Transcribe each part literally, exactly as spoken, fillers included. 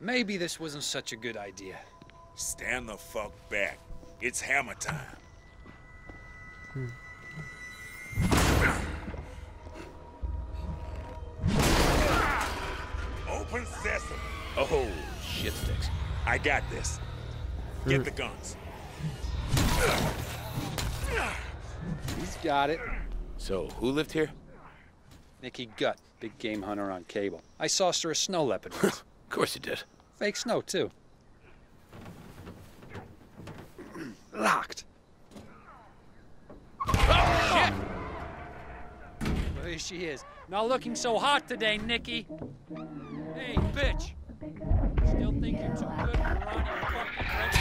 maybe this wasn't such a good idea. Stand the fuck back. It's hammer time. Hmm. Open sesame. Oh, shit sticks. I got this. Get the guns. He's got it. So, who lived here? Nicky Gut, big game hunter on cable. I sauced her a snow leopard once. Of course you did. Fake snow, too. Locked. Oh, shit! Well, here she is. Not looking so hot today, Nicky. Hey, bitch. Still think you're too good for Ronnie fucking French?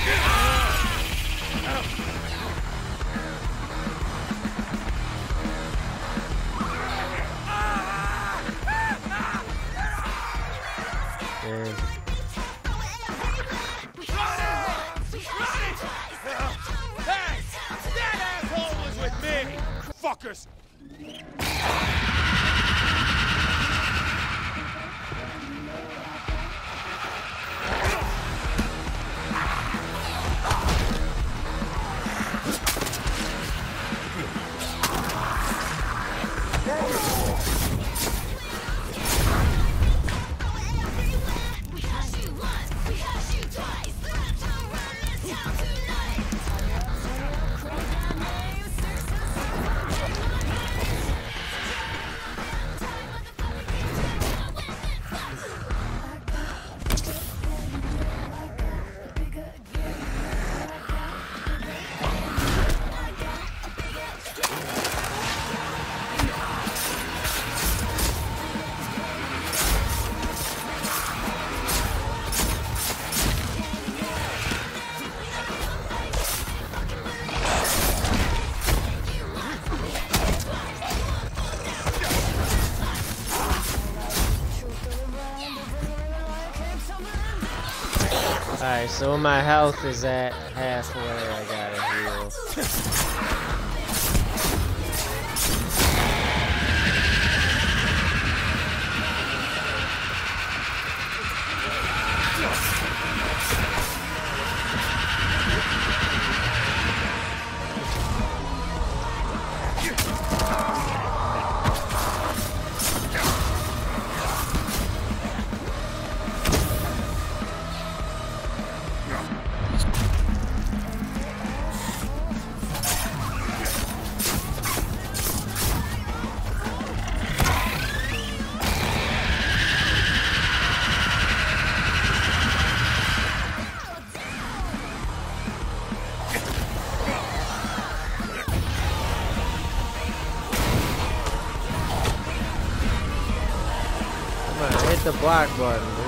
Damn. Hey! That asshole was with me! Fuckers! Alright, so when my health is at halfway, I gotta heal. Hit the block button, dude.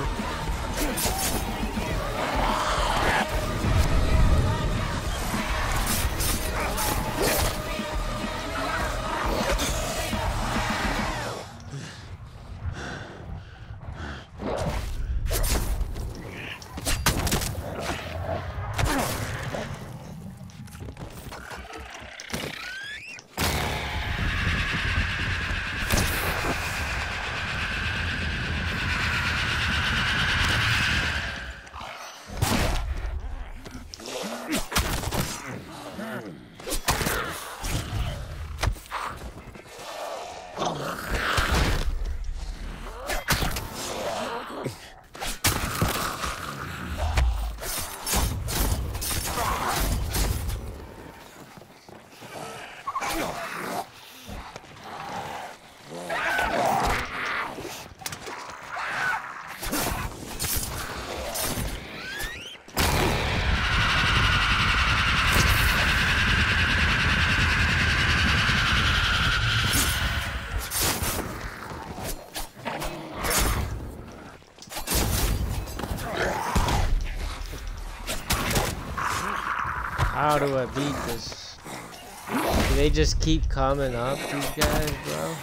How do I beat this? Do they just keep coming up, these guys, bro?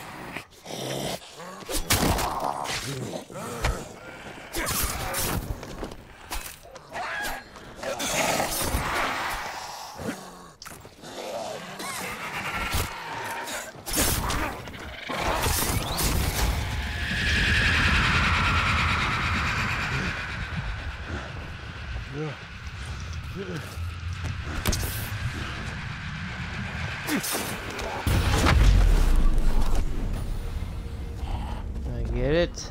shit.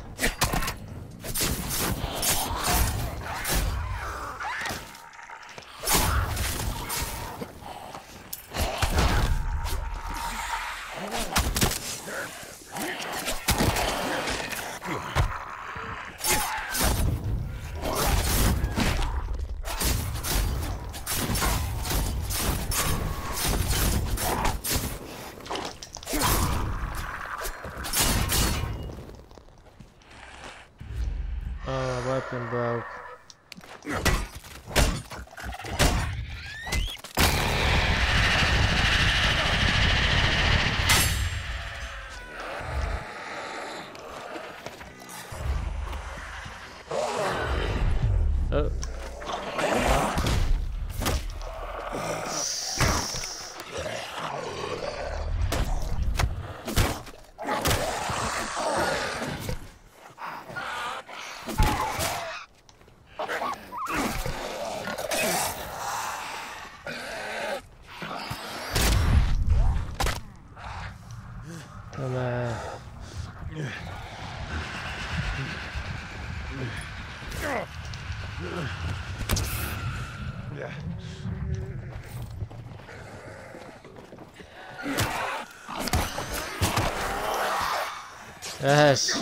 Oh, my weapon broke. Oh. Come on. Yes.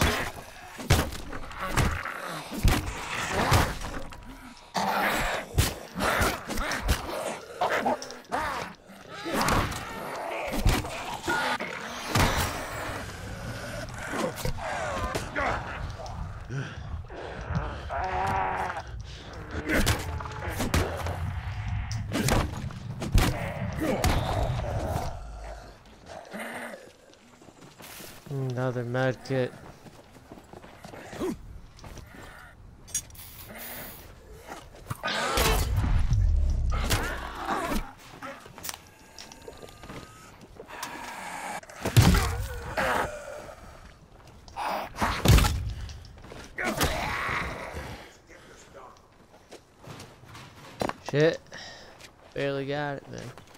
Another med kit. Shit. Barely got it, man.